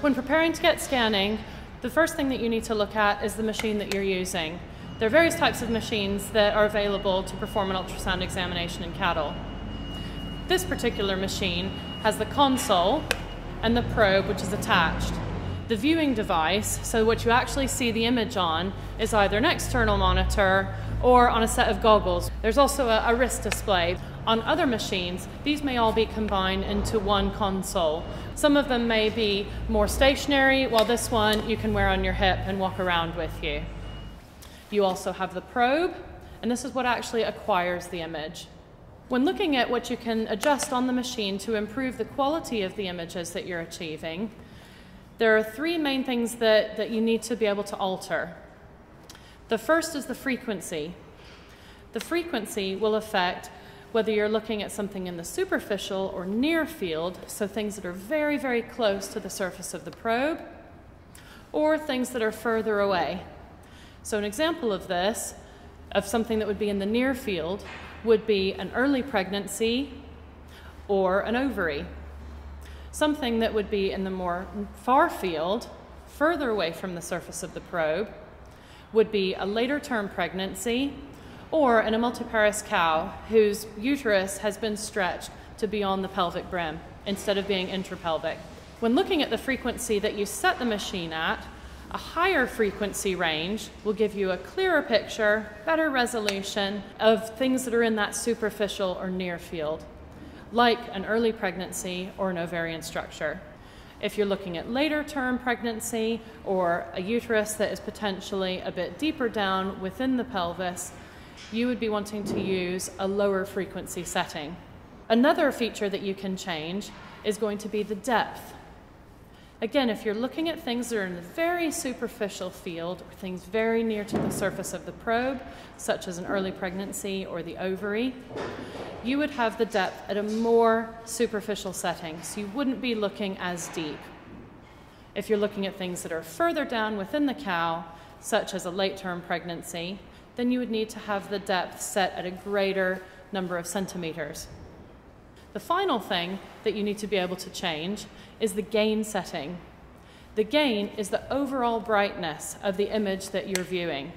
When preparing to get scanning, the first thing that you need to look at is the machine that you're using. There are various types of machines that are available to perform an ultrasound examination in cattle. This particular machine has the console and the probe, which is attached. The viewing device, so what you actually see the image on, is either an external monitor or on a set of goggles. There's also a wrist display. On other machines, these may all be combined into one console. Some of them may be more stationary, while this one you can wear on your hip and walk around with you. You also have the probe, and this is what actually acquires the image. When looking at what you can adjust on the machine to improve the quality of the images that you're achieving, there are three main things that you need to be able to alter. The first is the frequency. The frequency will affect whether you're looking at something in the superficial or near field, so things that are very, very close to the surface of the probe, or things that are further away. So an example of this, of something that would be in the near field, would be an early pregnancy or an ovary. Something that would be in the more far field, further away from the surface of the probe, would be a later term pregnancy, or in a multiparous cow whose uterus has been stretched to beyond the pelvic brim instead of being intrapelvic. When looking at the frequency that you set the machine at, a higher frequency range will give you a clearer picture, better resolution of things that are in that superficial or near field, like an early pregnancy or an ovarian structure. If you're looking at later term pregnancy or a uterus that is potentially a bit deeper down within the pelvis, you would be wanting to use a lower frequency setting. Another feature that you can change is going to be the depth. Again, if you're looking at things that are in a very superficial field, or things very near to the surface of the probe, such as an early pregnancy or the ovary, you would have the depth at a more superficial setting, so you wouldn't be looking as deep. If you're looking at things that are further down within the cow, such as a late-term pregnancy, then you would need to have the depth set at a greater number of centimeters. The final thing that you need to be able to change is the gain setting. The gain is the overall brightness of the image that you're viewing.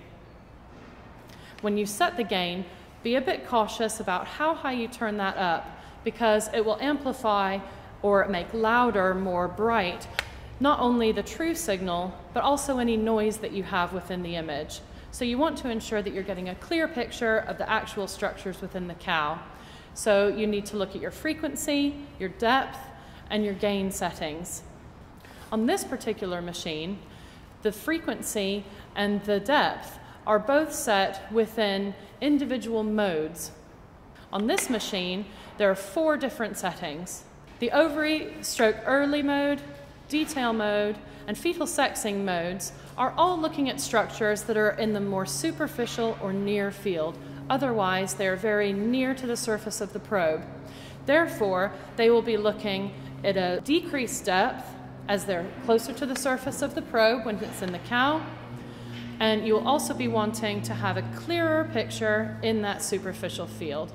When you set the gain, be a bit cautious about how high you turn that up, because it will amplify or make louder, more bright, not only the true signal, but also any noise that you have within the image. So you want to ensure that you're getting a clear picture of the actual structures within the cow. So you need to look at your frequency, your depth, and your gain settings. On this particular machine, the frequency and the depth are both set within individual modes. On this machine, there are 4 different settings. The ovary stroke early mode, detail mode, and fetal sexing modes are all looking at structures that are in the more superficial or near field. Otherwise, they are very near to the surface of the probe. Therefore, they will be looking at a decreased depth as they're closer to the surface of the probe when it's in the cow, and you'll also be wanting to have a clearer picture in that superficial field.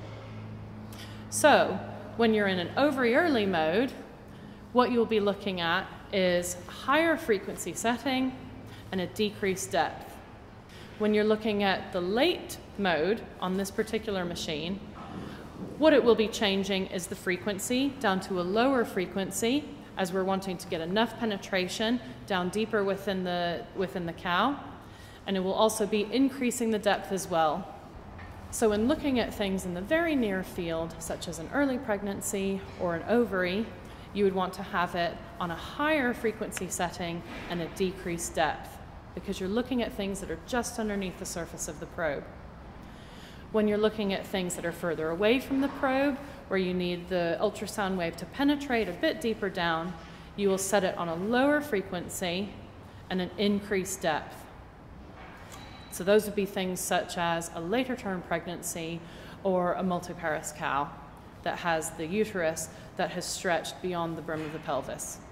So, when you're in an ovary early mode, what you'll be looking at is higher frequency setting and a decreased depth. When you're looking at the late mode on this particular machine, what it will be changing is the frequency down to a lower frequency, as we're wanting to get enough penetration down deeper within the cow, and it will also be increasing the depth as well. So in looking at things in the very near field, such as an early pregnancy or an ovary, you would want to have it on a higher frequency setting and a decreased depth, because you're looking at things that are just underneath the surface of the probe. When you're looking at things that are further away from the probe, where you need the ultrasound wave to penetrate a bit deeper down, you will set it on a lower frequency and an increased depth. So those would be things such as a later term pregnancy or a multiparous cow that has the uterus that has stretched beyond the brim of the pelvis.